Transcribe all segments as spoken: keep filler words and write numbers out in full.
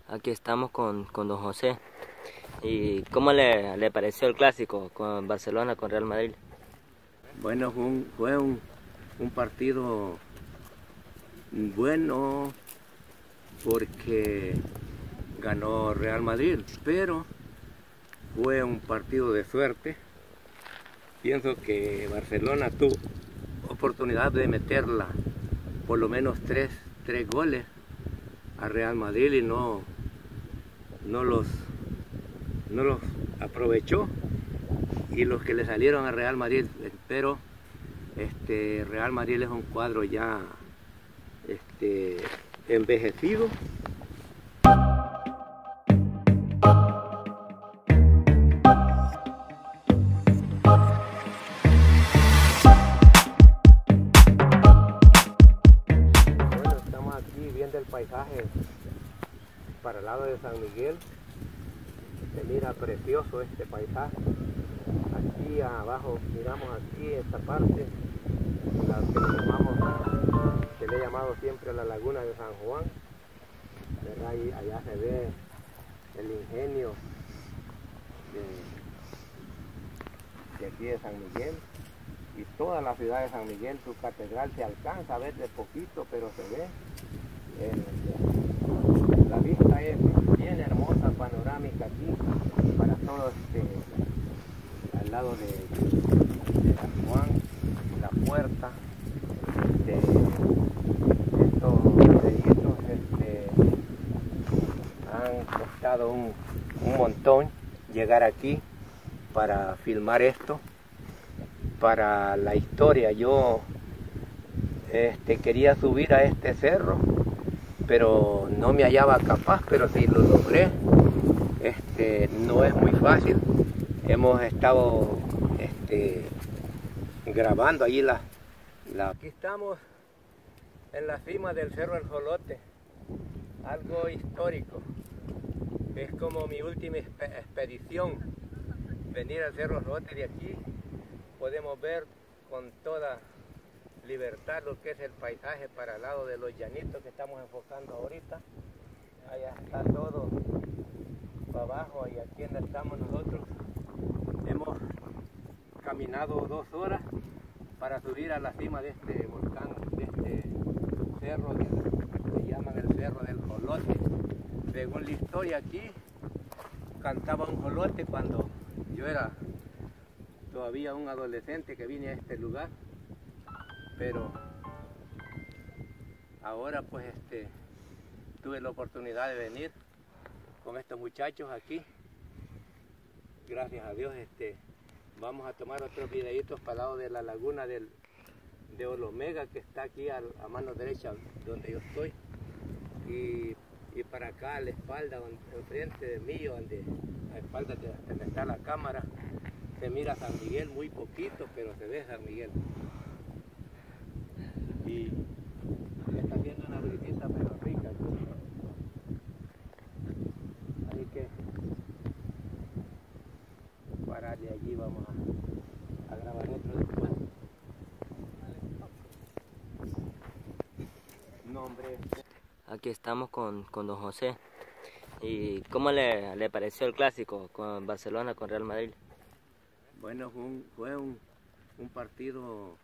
Aquí estamos con, con don José. ¿Y cómo le, le pareció el clásico con Barcelona con Real Madrid? Bueno, fue un, fue un, un partido bueno porque ganó Real Madrid, pero fue un partido de suerte. Pienso que Barcelona tuvo oportunidad de meterla por lo menos tres, tres goles a Real Madrid y no, no, los, no los aprovechó, y los que le salieron a Real Madrid, pero este, Real Madrid es un cuadro ya este, envejecido. Bueno, estamos aquí viendo el paisaje para el lado de San Miguel. Se mira precioso este paisaje. Aquí abajo miramos aquí esta parte, la que le llamamos, que le he llamado siempre la laguna de San Juan, ¿verdad? Y allá se ve el ingenio de, de aquí de San Miguel y toda la ciudad de San Miguel. Su catedral se alcanza a ver de poquito, pero se ve. El, la vista es bien hermosa, panorámica aquí para todo este, al lado de, de San Juan, la puerta de estos deditos este, han costado un, un montón llegar aquí para filmar esto para la historia. Yo este, quería subir a este cerro, pero no me hallaba capaz, pero sí lo logré. Este, no es muy fácil. Hemos estado este, grabando allí la, la... Aquí estamos en la cima del Cerro El Jolote, algo histórico. Es como mi última expedición, venir al Cerro El Jolote. De aquí podemos ver con toda libertad lo que es el paisaje para el lado de los llanitos que estamos enfocando ahorita. Allá está todo para abajo, y aquí donde estamos nosotros hemos caminado dos horas para subir a la cima de este volcán, de este cerro que se llama el Cerro del Jolote. Según la historia, aquí cantaba un jolote cuando yo era todavía un adolescente que vine a este lugar, pero ahora pues este, tuve la oportunidad de venir con estos muchachos aquí. Gracias a Dios este, vamos a tomar otros videitos para el lado de la laguna del, de Olomega, que está aquí a, a mano derecha donde yo estoy, y, y para acá a la espalda, donde, enfrente de mí, donde, a la espalda de donde está la cámara, se mira San Miguel muy poquito, pero se ve San Miguel. Y está haciendo una brisita pero rica aquí. Así que para de allí vamos a, a grabar otro después. Nombre. Aquí estamos con, con don José. ¿Y cómo le, le pareció el clásico con Barcelona con Real Madrid? Bueno, fue un, fue un, un partido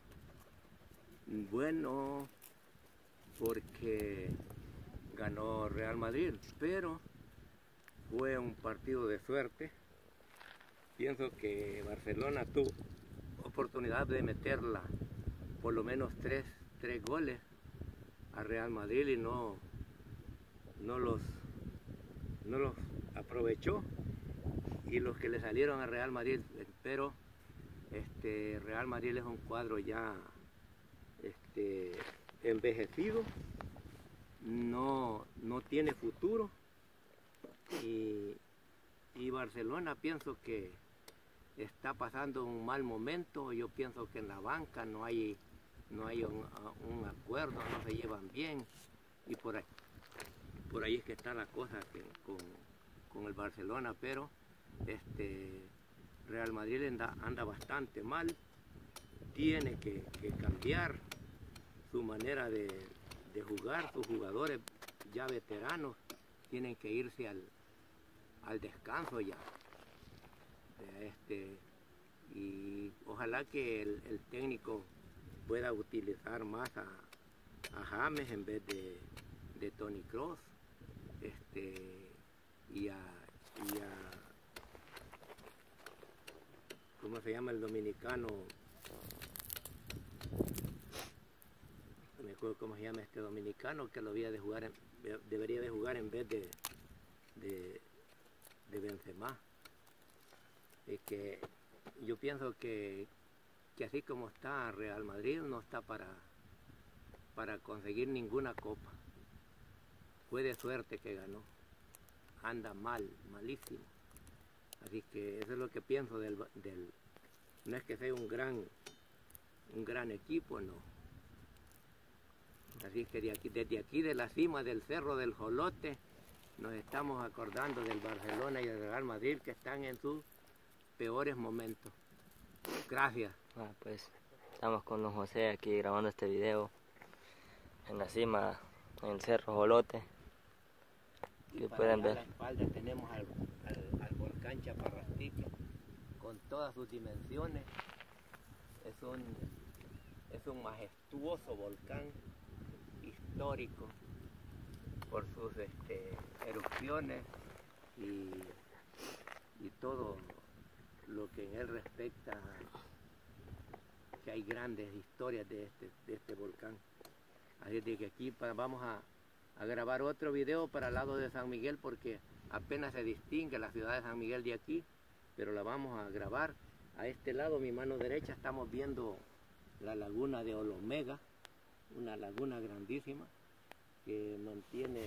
bueno porque ganó Real Madrid, pero fue un partido de suerte. Pienso que Barcelona tuvo oportunidad de meterla por lo menos tres, tres goles a Real Madrid y no, no, los, no los aprovechó, y los que le salieron a Real Madrid, pero este, Real Madrid es un cuadro ya este, envejecido, no, no tiene futuro, y, y Barcelona pienso que está pasando un mal momento. Yo pienso que en la banca no hay, no hay un, un acuerdo, no se llevan bien, y por ahí, por ahí es que está la cosa que, con, con el Barcelona, pero este, Real Madrid anda, anda bastante mal. Tiene que, que cambiar su manera de, de jugar, sus jugadores ya veteranos tienen que irse al, al descanso ya. Este, y ojalá que el, el técnico pueda utilizar más a, a James en vez de, de Tony Cross, este, y a, y a, ¿cómo se llama el dominicano? No me acuerdo cómo se llama este dominicano que lo había de jugar en, debería de jugar en vez de, de, de Benzema. Es que yo pienso que, que así como está Real Madrid no está para, para conseguir ninguna copa. Fue de suerte que ganó. Anda mal, malísimo. Así que eso es lo que pienso del, del no es que sea un gran un gran equipo, no. Así que de aquí, desde aquí de la cima del Cerro del Jolote nos estamos acordando del Barcelona y del Real Madrid que están en sus peores momentos. Gracias. Ah, pues estamos con don José aquí grabando este video en la cima, en el Cerro Jolote. Y para pueden allá ver. a la espalda tenemos al, al, al volcán Chaparrastique con todas sus dimensiones. Es un, es un majestuoso volcán histórico por sus este, erupciones y, y todo lo que en él respecta, que hay grandes historias de este, de este volcán. Así de que aquí para, vamos a, a grabar otro video para el lado de San Miguel porque apenas se distingue la ciudad de San Miguel de aquí, pero la vamos a grabar. A este lado, mi mano derecha, estamos viendo la laguna de Olomega, una laguna grandísima que mantiene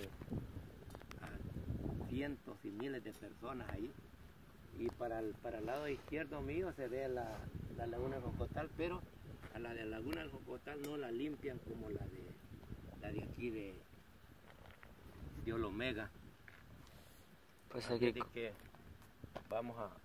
a cientos y miles de personas ahí. Y para el, para el lado izquierdo mío se ve la, la laguna del Jocotal, pero a la de la laguna del Jocotal no la limpian como la de, la de aquí de, de Olomega. Pues Así aquí de que vamos a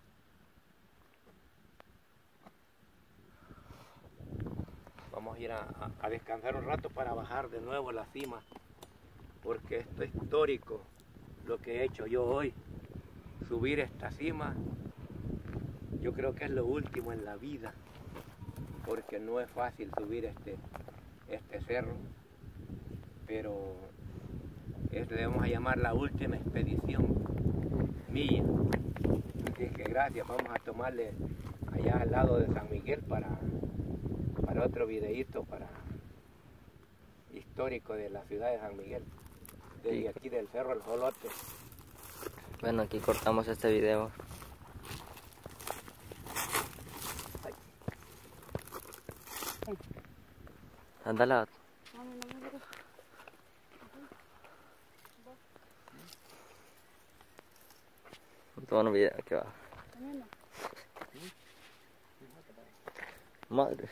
vamos a ir a, a, a descansar un rato para bajar de nuevo a la cima, porque esto es histórico lo que he hecho yo hoy. Subir esta cima, yo creo que es lo último en la vida, porque no es fácil subir este, este cerro, pero es, debemos a llamar la última expedición mía. Así que gracias, vamos a tomarle allá al lado de San Miguel para, para otro videíto para histórico de la ciudad de San Miguel, desde Sí. aquí del Cerro El Jolote. Bueno, aquí cortamos este video. Ándala. Toma un video aquí va. Madre.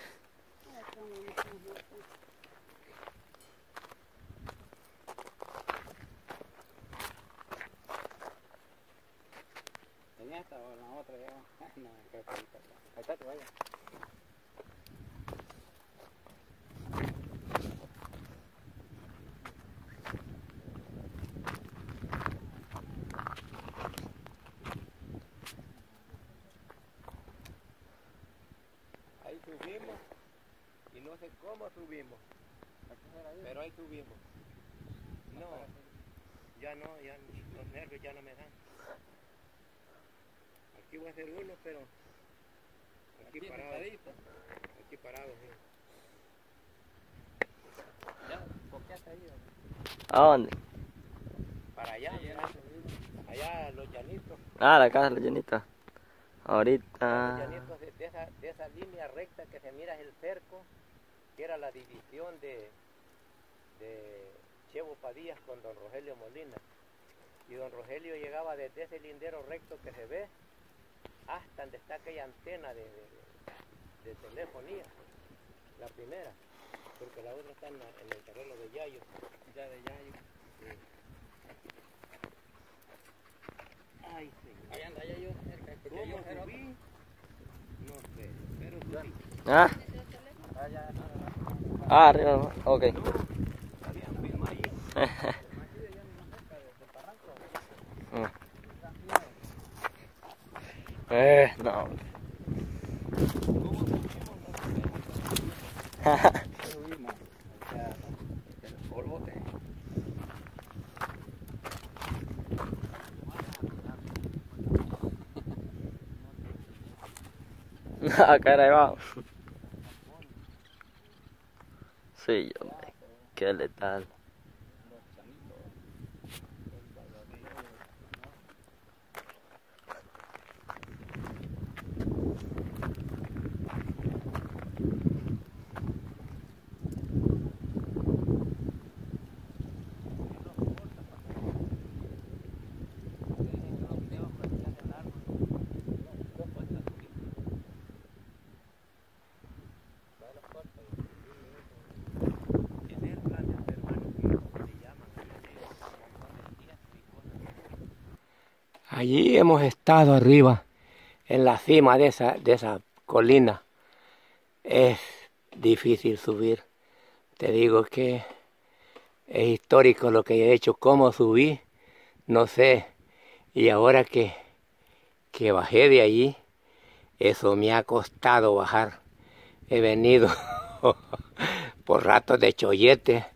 ¿En esta o en la otra ya? No, que ahí está. Ahí está, te vaya. Ahí subimos y no sé cómo subimos, pero ahí subimos. No, ya no, ya los nervios ya no me dan. Aquí voy a hacer uno, pero aquí, Aquí parado. sentadito. Aquí parado, sí. Ya, ¿por qué hasta ahí? ¿A dónde? Para allá, Sí, ya mira, lo subimos. allá los llanitos. Ah, la casa, la llenita. Los Ahorita. llanitos de, de esa, de esa línea recta que se mira es el cerco, que era la división de, de Chevo Padillas con don Rogelio Molina. Y don Rogelio llegaba desde ese lindero recto que se ve hasta donde está aquella antena de, de, de, de telefonía, la primera, porque la otra está en, la, en el terreno de Yayo. Ya de Yayo. Sí. Ay, señor. Allá anda Yayo, cerca. Porque ¿Cómo yo era otro. subí? No sé, pero subí. Ah, Allá, ah, arriba. Ok. No, había un filma ahí. aquí de allá más cerca de, de Parral. Eh, no. Subimos, o sea, el polvo te... No, caray, vamos. Sí, hombre, qué letal. Allí hemos estado arriba, en la cima de esa, de esa colina. Es difícil subir. Te digo que es histórico lo que he hecho, cómo subí, no sé. Y ahora que, que bajé de allí, eso me ha costado bajar. He venido por ratos de chollete,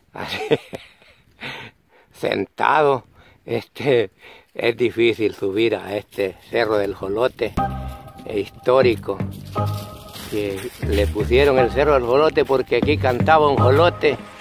sentado. Este, es difícil subir a este Cerro del Jolote, histórico, que le pusieron el Cerro del Jolote porque aquí cantaba un jolote